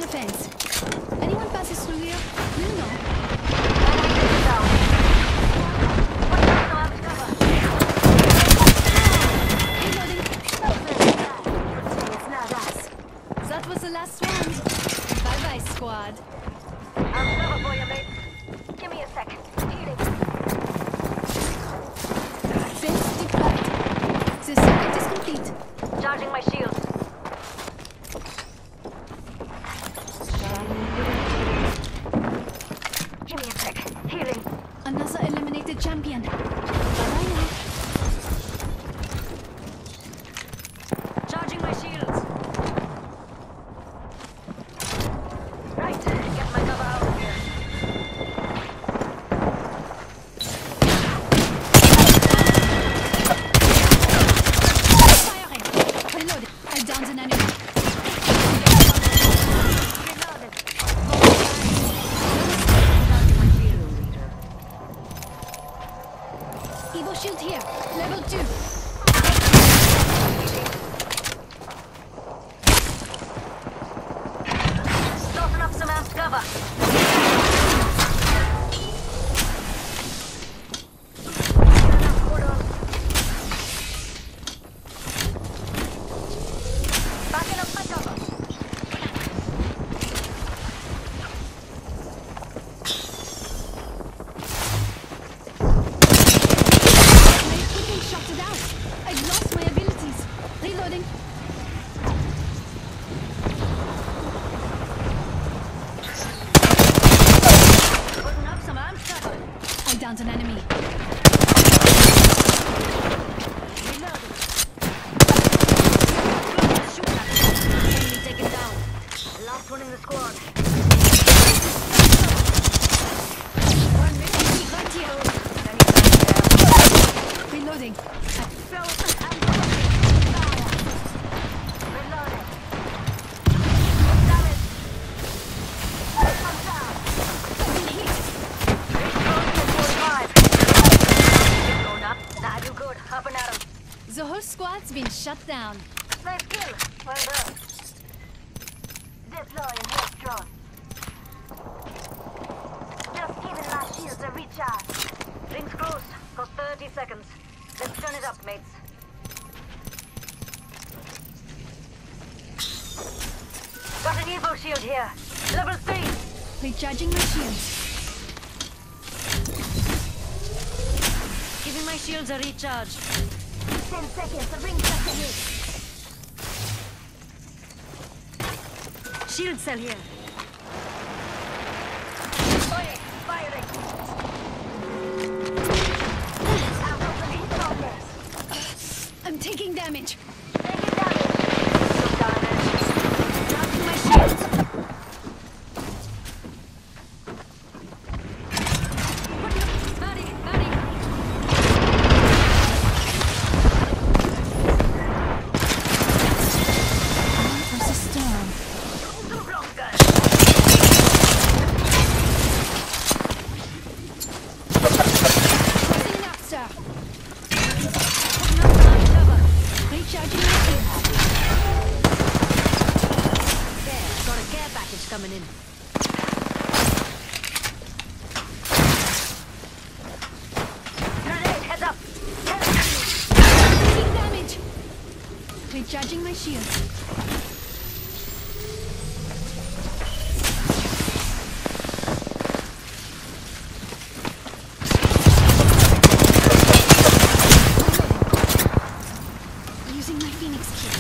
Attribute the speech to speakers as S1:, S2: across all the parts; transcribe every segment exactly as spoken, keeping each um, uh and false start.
S1: defense. Anyone passes through here, we'll know. Reloading. That was the last round. Bye-bye, squad.
S2: I'll cover for you, mate. Give me a sec. Healing.
S1: Fence deployed. The circuit is complete.
S2: Charging my shield. Give me a sec. Healing.
S1: Another eliminated champion. Bye-bye now.
S2: Charging my shields. Right. Get my cover out of here.
S1: Firing. Reloaded. I downed an enemy.
S2: Reloaded. Charging my shield, leader.
S1: Evo shield here. Level two.
S2: Tossing up some amped cover. Backing up my cover.
S1: My equipment shut it out. I've lost my abilities. Reloading.
S2: Putting up some amped cover.
S1: I downed an enemy.
S2: Reloading. Shoot at him. Enemy taken down. Last one in the squad. One minute.
S1: Right here. Reloading.
S2: Reloading. Damage. One down.
S1: I've been hit.
S2: Going up. That'll do good. Up and at him.
S1: The whole squad's been shut down.
S2: Nice kill. Well done. Deploying headstrong. Just giving my shields a recharge. Rings close for thirty seconds. Let's turn it up, mates. Got an Evo shield here. Level three.
S1: Recharging my shields.
S2: Giving my shields a recharge.
S1: Ten seconds. The ring just ahead.
S2: Shield cell here. Fire! Firing!
S1: I'm taking damage.
S2: Taking damage. Some damage. Charging my shields. Buddy, buddy.
S1: What's the storm?
S2: Too long, guys.
S1: Closing up, sir.
S2: Cover.
S1: Recharging my shields.
S2: There, got a care package coming in. Grenade, heads up.
S1: Taking damage. Recharging my shields. Using my Phoenix kit.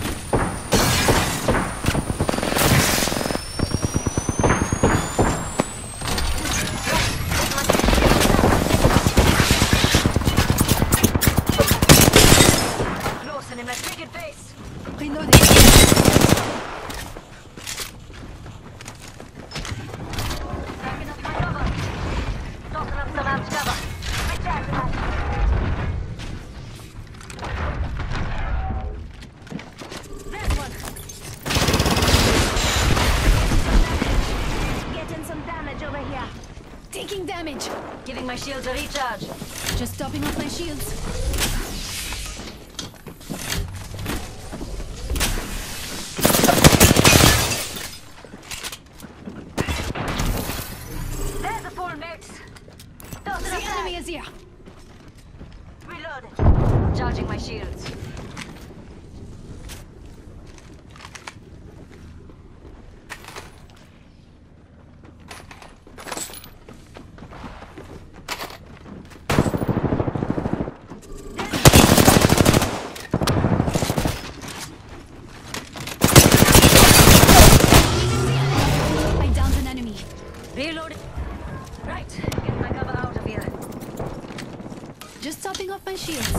S2: Close and in my friggin' face.
S1: Reloading.
S2: Backing up my cover. Tossing up some amped cover. Recharging my This one. Getting some damage over here.
S1: Taking damage.
S2: Giving my shields a recharge.
S1: Just topping off my shields. Spears here.
S2: Reloaded. Charging my shields.
S1: I downed an enemy.
S2: Reloaded. Right. Get my cover out of here.
S1: Just topping off my shields.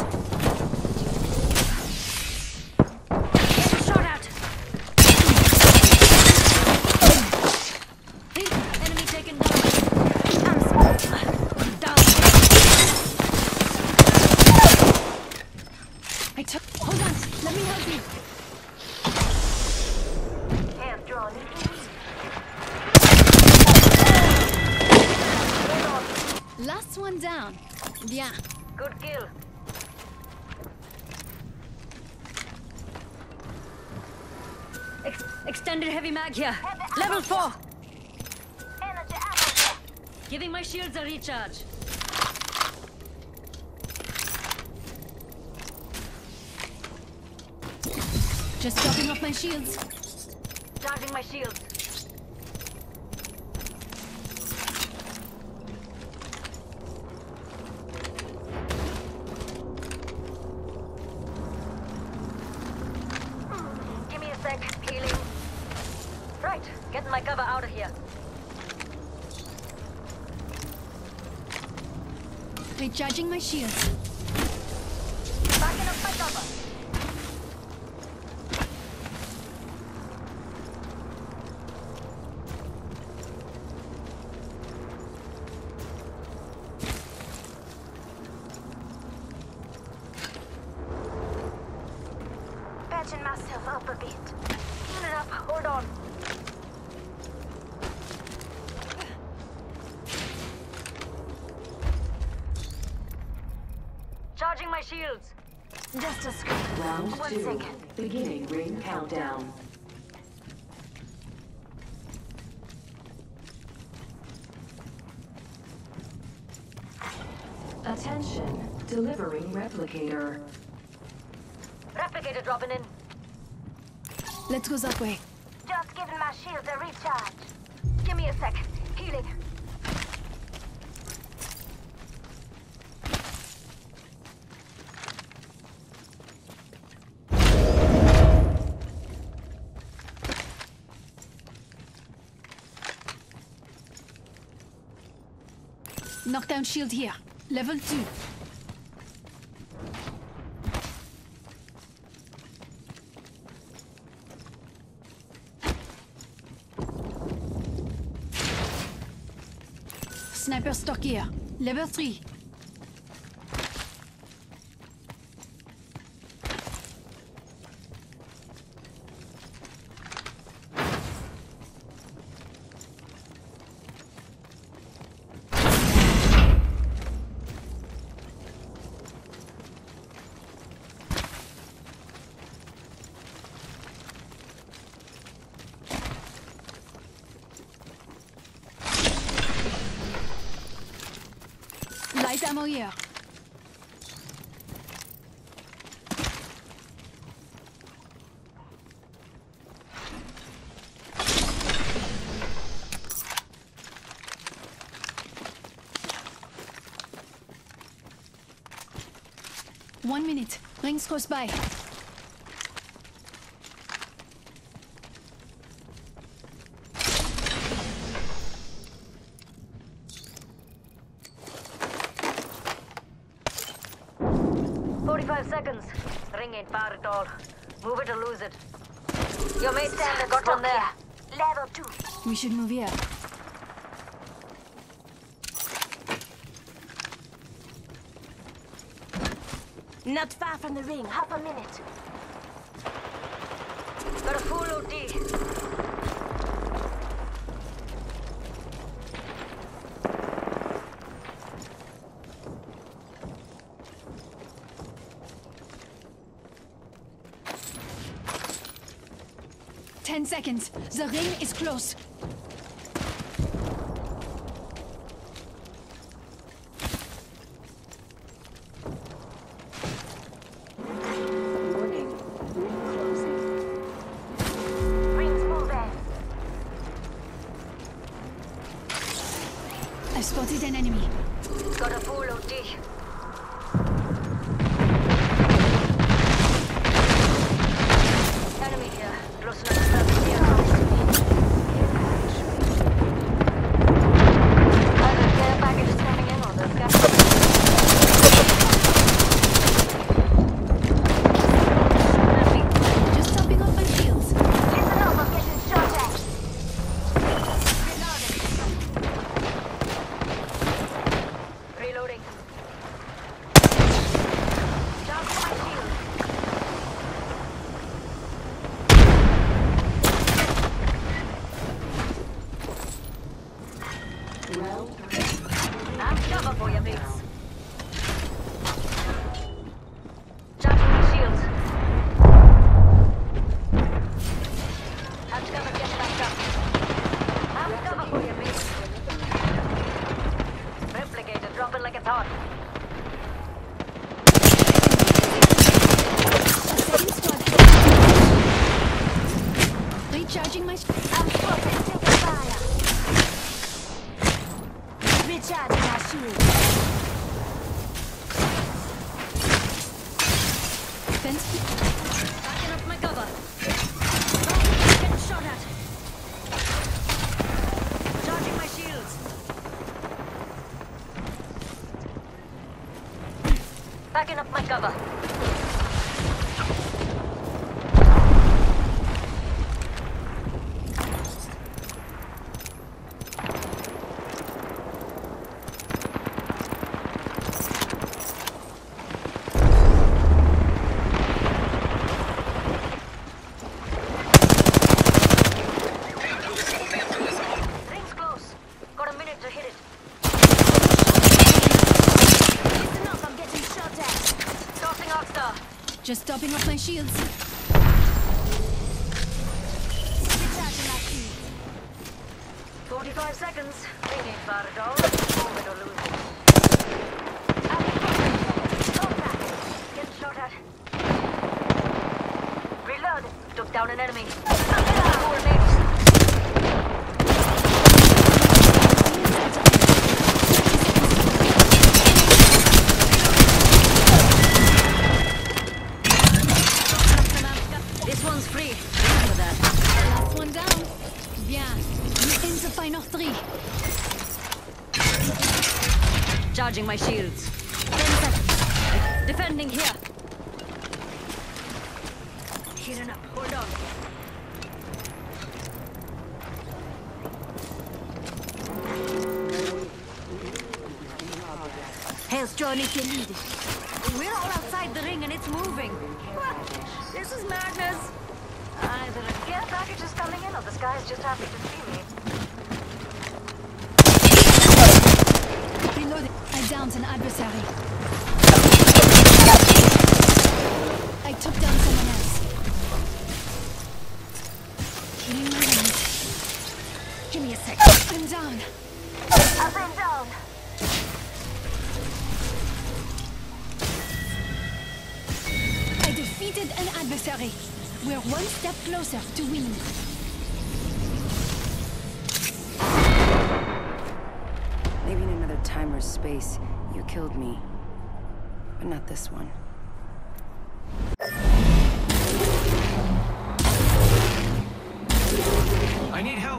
S2: Getting shot at. Hit. Enemy taken down. Down.
S1: I took. Hold on. Let me help you.
S2: Hand drawn.
S1: Last one down. Bien.
S2: Good kill. Ex extended heavy mag here. Level four. Energy ammo. Giving my shields a recharge.
S1: Just topping off my shields.
S2: Charging my shields. Give me a sec. Healing. Right. Getting my cover out of here.
S1: Recharging my shields.
S2: Backing up my cover. Patching myself up a bit. Healing up. Hold on. Charging my shields. Just a sec.
S3: Round
S2: One
S3: two.
S2: second.
S3: Beginning ring countdown. Attention. Delivering replicator.
S2: Replicator dropping in.
S1: Let's go that way.
S2: Just giving my shields a recharge. Give me a sec. Healing.
S1: Knockdown shield here. Level two. Sniper stock here. Level three. Light ammo here. One minute. Rings close by.
S2: Forty-five seconds. Ring ain't far at all. Move it or lose it. Your mate standard got one there. Level two.
S1: We should move here.
S2: Not far from the ring. Half a minute. Got a full O T.
S1: Ten seconds. The ring is close. I spotted an enemy.
S2: Got a full O T. Enemy here. Close enough to grab the vehicle. Either care package is coming in or there's gas.
S1: Just topping off my shields.
S2: Listen up, I'm getting shot at. Reloading. Reloading. Charge my shield.
S3: Round three.
S2: I'm cover for you, mates. Charging my shields. I'm cover, get back up. I'm cover for you, mates. Replicator dropping like it's hot.
S1: Second squad. Recharging my.
S2: I'm spotted, taking fire. Recharging my shield.
S1: Fence.
S2: Backing up my cover. Getting shot at. Charging my shields. Backing up my cover. Ring's close. Got a minute to hit it. Listen up, I'm getting shot at. Tossing Oxstar.
S1: Just topping off my shields.
S2: Recharging my shield. Forty-five seconds. Ring ain't far at all. Move it or lose it. I'm in contact. Getting shot at. Reload. Took down an enemy. Four mates. This one's free. Remember that.
S1: Last one down. Bien. You in the final three.
S2: Charging my shields. Ten seconds. Defending here. Healing up. Hold on. Hailstorm if you need it. We're all outside the ring and it's moving. What? This is madness. Either a care package is coming in or the sky is just happy to see me.
S1: Reloading. I downed an adversary. I took down someone else. Killing my enemies.
S2: Give me a sec.
S1: I'm down.
S2: Up and down.
S1: I defeated an adversary. We're one step closer to winning.
S4: Maybe in another time or space, you killed me. But not this one.
S5: I need help.